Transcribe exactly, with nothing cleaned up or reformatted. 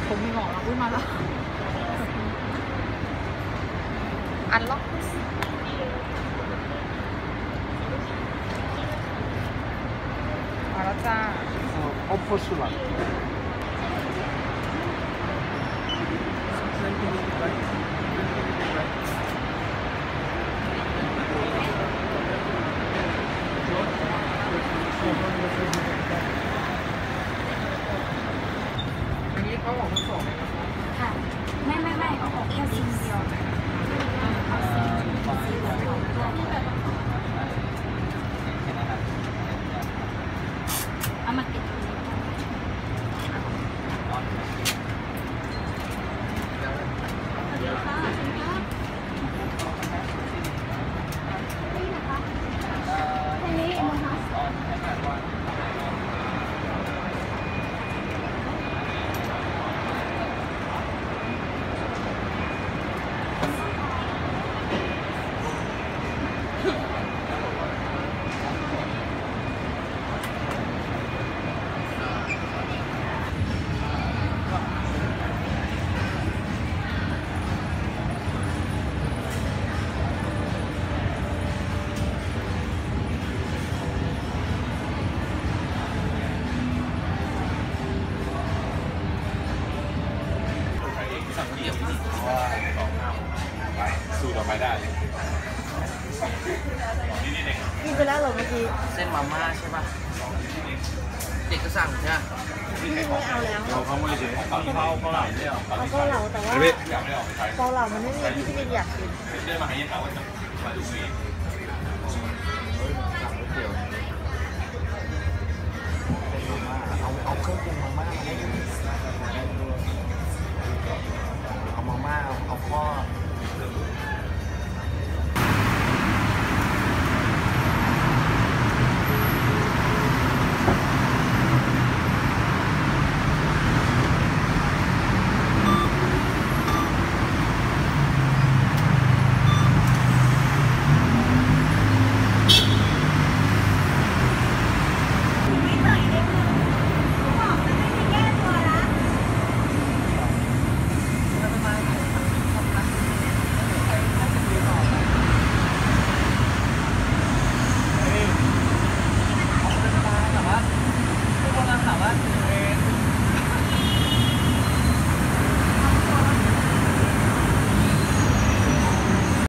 ผมมีหมอกเราพูดมาแล้วอันล็อกมาแล้วจ้าโอปโพสุลันอันนี้เขาออกมาสองไหมครับค่ะไม่ไม่ไม่เอาออกแค่ซีเดียวเอาซีซีเดียวเอามาติดสูตรออกมาได้กินไปแล้วเหรอเมื่อกี้เส้นมาม่าใช่ป่ะเด็กก็สั่งใช่ไหมไม่เอาแล้วเราเขาไม่เฉยเขาเขาเขาเหล่าเนี่ยเอาเกาเหลาแต่ว่าเกาเหลามันไม่มีที่พี่อยากกินได้มาให้ยังเขาจะมาดูสิเอาเอาเครื่องปรุงมาม่ามาให้